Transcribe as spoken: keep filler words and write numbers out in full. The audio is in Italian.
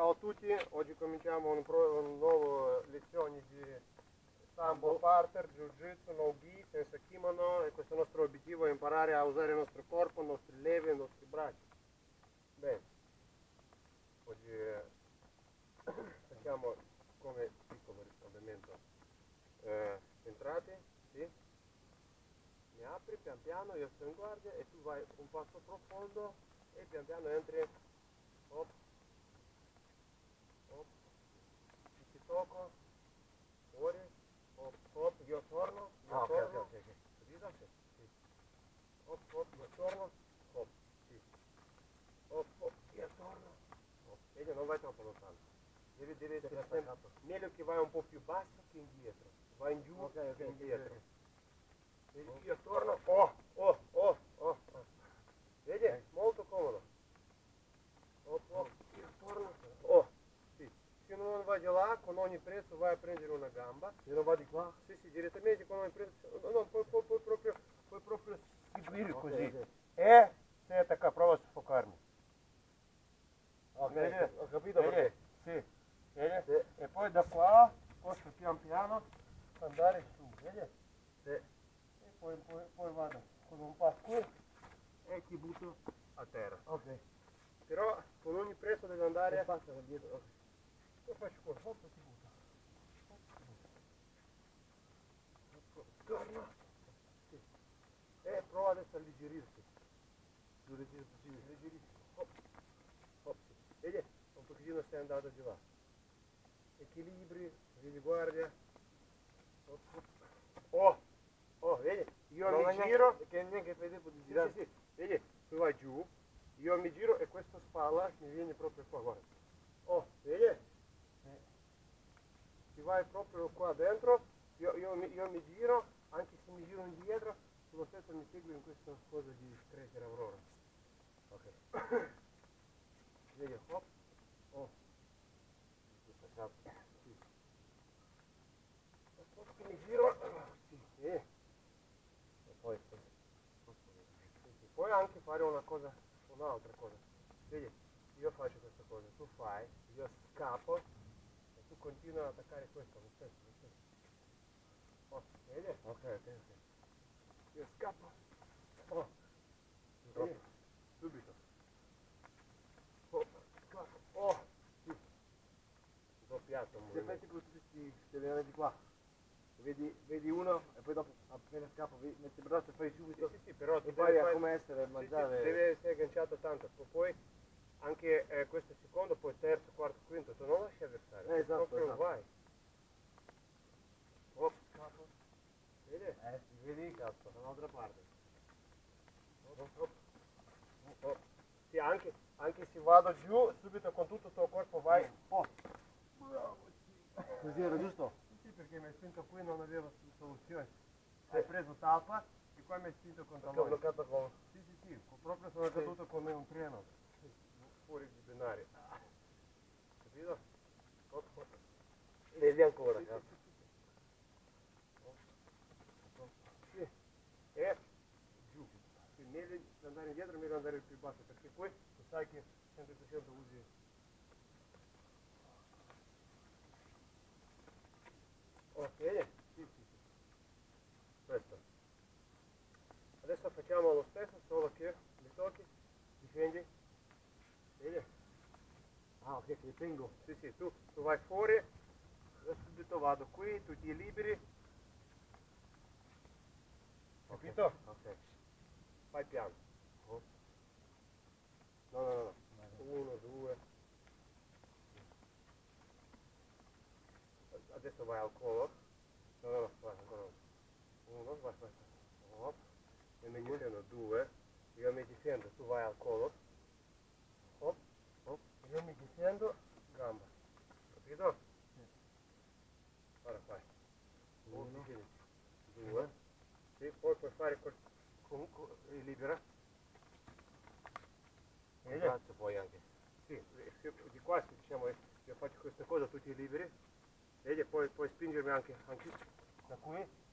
Ciao a tutti, oggi cominciamo un, pro, un nuovo lezione di sambo, parter, jiu-jitsu, no gi, senza kimono, e questo nostro obiettivo è imparare a usare il nostro corpo, i nostri levi, i nostri bracci. Bene, oggi eh, facciamo come piccolo riscaldamento. Eh, entrate, sì, mi apri pian piano, io sto in guardia e tu vai un passo profondo e pian piano entri, hop, hop, ti tocco, fuori, hop, hop, io torno, io Ah, ok, torno, ok, ok, ok. capito? Sì, sì. Hop, hop, io torno, hop, sì, hop, hop, io torno, hop, vedi, non vai troppo lontano, devi, devi essere sempre, meglio che vai un po' più basso che indietro, vai in giù, Ok, ok, che ok, indietro, ok. vedi, io torno, oh, oh, oh, oh, oh. Vedi, Ok. molto comodo, hop, hop, io torno, oh, sì, se non vai di là, con ogni prezzo vai a prendere una gamba. Se non va di qua? Sì, sì, direttamente con ogni prezzo, no, no, puoi, puoi, puoi proprio, puoi proprio seguire Ok, così, ok. e stai attaccato, prova a soffocarmi. Ok, Vedi? ho capito Vedi? perché. Sì, vedi? Sì. E poi da qua posso pian piano andare su, vedi? Sì. E poi, poi, poi vado con un passo qui e ti butto a terra. Ok. Però con ogni prezzo devi E andare, passa da dietro. Ok. lo faccio qua, hop, ti butto. Hop, ti butto. Hop, torna. Sì. E prova adesso a alleggerirti. Più leggero possibile. Leggerissimo. Hop, hop, sì. Vedi? Un pochettino stai andando di là. Equilibri, vedi, guardia. Hop, hop. Oh, oh, vedi? Io Non mi è neanche- giro. Che neanche fai tempo di Sì, girare. sì, sì. Vedi? Tu vai giù, io mi giro e questa spalla mi viene proprio qua, guarda. Oh, vedi? Sì. Ti vai proprio qua dentro, io, io, mi, io mi giro, anche se mi giro indietro, tu lo stesso mi segui in questa cosa di crescere Aurora. Ok. Vedi? Hop, oh. Passato. Sì. Mi giro, sì, sì. E poi. Sì, sì. Puoi anche fare una cosa, un'altra cosa. Vedi, io faccio questa cosa, tu fai, io scappo e tu continui ad attaccare questo, lo stesso, lo stesso. Oh, vedi? Ok, ok, ok. Io scappo. Oh, Troppo. vedi? Subito. Oh, scappo. Oh, sì. Doppiato un Se fai movimento. tipo tutti questi allenamenti qua, vedi, vedi uno e poi dopo appena scappa vedi- metti il braccio e fai Sì, subito. sì, sì, però tu Impari devi a fare... come essere, Sì, mangiare. sì, deve essere agganciato tanto, poi anche eh, questo secondo, poi terzo, quarto, quinto, tu non lasci avversario, Eh, tu esatto, proprio esatto. vai. Oh, capo, vedi? Eh, si vedi, cazzo, dall'altra parte. Oh, oh, oh. Sì, anche, anche se vado giù, subito con tutto il tuo corpo vai. Oh, bravo, sì. Così era giusto? Sì, perché mi hai spinto qui, non avevo soluzione. Hai preso tappa e qua mi hai spinto con Perché ho tallone. bloccato con. Sì, sì, sì, proprio sono caduto come un treno, fuori di binario. Capito? Oh, oh. Vedi ancora, Sì, sì, cazzo. sì, sì, sì. Oh, sì. E giù. Sì, meglio andare indietro, meglio andare più basso, perché poi tu sai che cento per cento usi. Ok? Sì, sì, sì. Questo. Adesso facciamo lo stesso, solo che mi tocchi, difendi. Vedi? Ah, ok, che tengo. Sì, sì, tu, tu vai fuori, io subito vado qui, tu ti liberi. Capito? Ok. Fai piano. Oh. No, no, no. Uno, due. Adesso vai al collo. No, no, no, vai ancora. Uno, vai, vai. Hop. Io mi difendo, due. Io mi difendo, tu vai al collo. Hop, hop. Io mi difendo, gamba. Capito? Sì. Ora fai. Uno, Uno. due. Sì, poi puoi fare col... comunque libera. Il braccio poi anche. Sì, di qua diciamo, io faccio questa cosa, tu ti liberi, vedi, poi puoi spingermi anche, anche da qui,